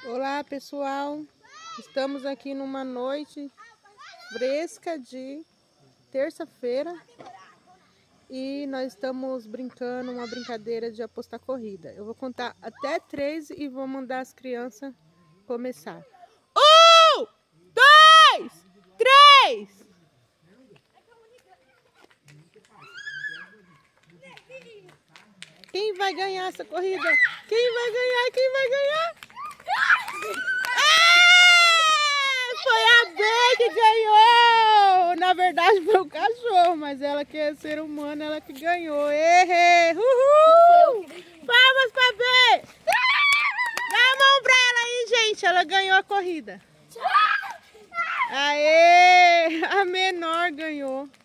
Olá pessoal, estamos aqui numa noite fresca de terça-feira e nós estamos brincando uma brincadeira de apostar corrida. Eu vou contar até 3 e vou mandar as crianças começar. 1, 2, 3! Quem vai ganhar essa corrida? Quem vai ganhar? Quem vai ganhar? Foi a B que ganhou! Na verdade foi o cachorro, mas ela que é ser humano, ela que ganhou. Uhul! Palmas pra B! Dá a mão pra ela aí, gente. Ela ganhou a corrida. Aê! A menor ganhou.